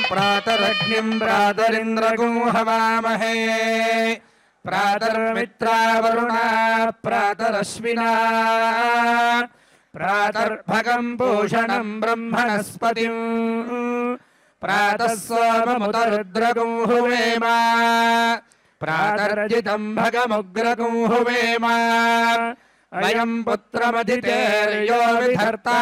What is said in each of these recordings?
प्रातरग्निं प्रातरिन्द्रगुं हवामहे प्रातर्मित्रावरुणा प्रातरश्विना प्रातर्भगं पूषणं ब्रह्मणस्पतिं प्रातः सोममुतरुद्रगुं हुवेम प्रातर्जितं भगमुग्रगुं हुवेम अयं पुत्रमधितेर्यो विधर्ता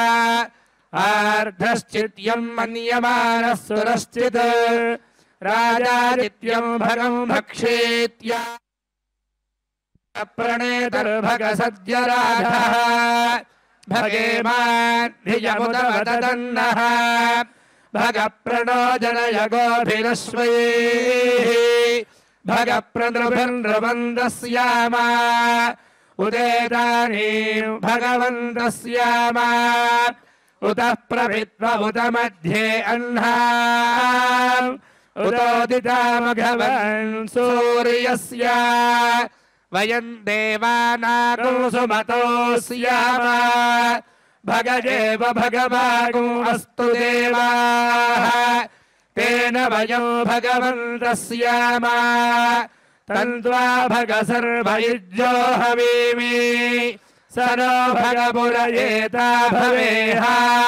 आर्धश्चित्यं मन्यमानः सुरश्चित् राजादित्यं भगं भक्षेत्या प्रणेतर्भगसद्यराधः भगेमाद्धियमुदवदन्नः भगप्रणो जनयगोभिरश्वैः भगप्रनृभिर्नृवन्दस्याम उदेतानीं भगवन्तस्याम उतः प्रभित्व उत मध्ये अह्नाम् उतोदितामघवन् सूर्यस्य वयं देवानागो सुमतोऽस्याम भगजेव भगवागो अस्तु देवाः तेन वयं भगवन्तस्याम तन्त्वा भग सर्वयुज्यो हवीमि सनो भगपुरयेता भवेह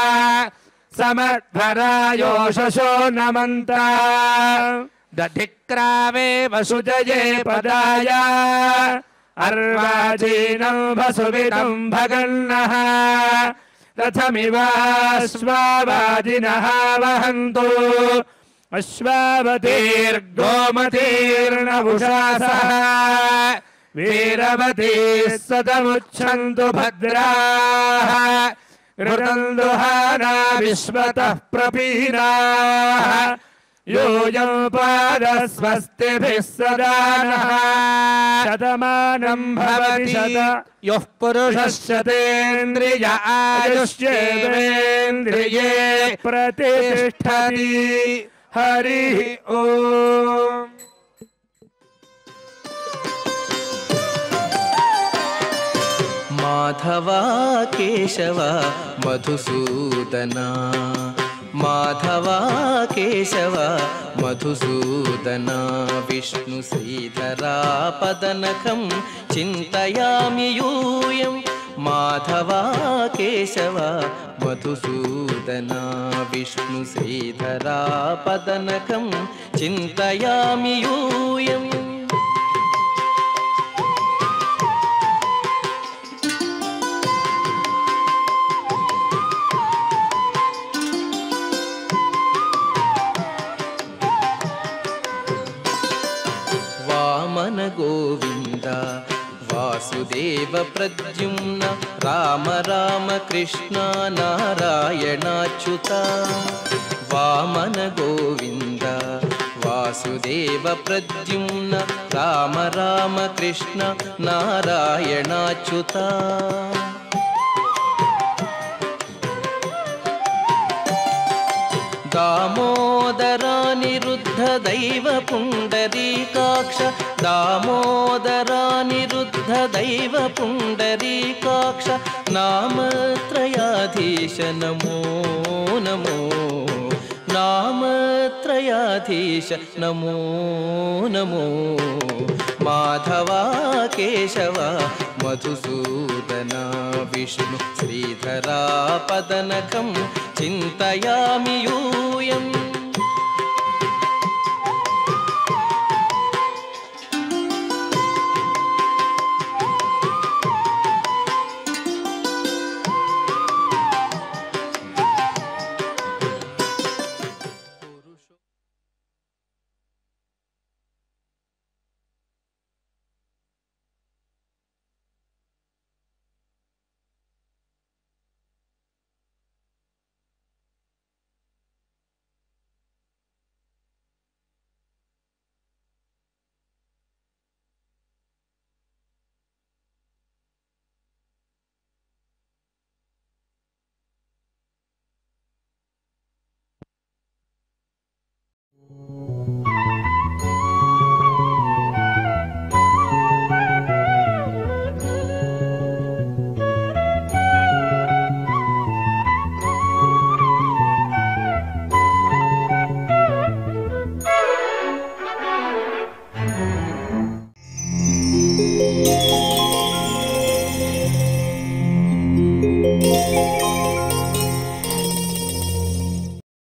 समध्वरायोषशो नमन्ता दधिक्रावे वसुजये पदाय अर्वाचीनं वसुविदं भगन्नः रथमिवाश्वावादिनः वहन्तु अश्वावतीर्गोमतीर्नवुषासः वीरवतीः सतमुच्छन्तु भद्राः ऋतं दुहाना विश्वतः प्रपीनाः यूयं पादस्वस्तिभिः सदा नः शतमानं भवति यः पुरुषः शतेन्द्रिय आयुष्येवेन्द्रिये प्रतिष्ठति हरिः ओम् माधवा केशव मधुसूदना माधवा केशव मधुसूदना विष्णु श्रीधरा पदनखं चिन्तयामि यूयं माधवा केशव मधुसूदना विष्णु श्रीधरा पदनखं चिन्तयामि यूयम् गोविंद वासुदेव प्रद्युम्न राम राम कृष्ण नारायणाच्युता वामन गोविंद वासुदेव प्रद्युम्न राम राम कृष्ण नारायणाच्युता दामोदरानिरुद्ध दैव पुण्डरीकाक्ष दामोदरानिरुद्ध दैव पुण्डरीकाक्ष नामत्रयाधीश नमो नमो नामत्रयाधीश नमो नमो माधवा केशव मधुसूदना विष्णु श्रीधरा पदनखं चिन्तयामि यूयम् Thank you.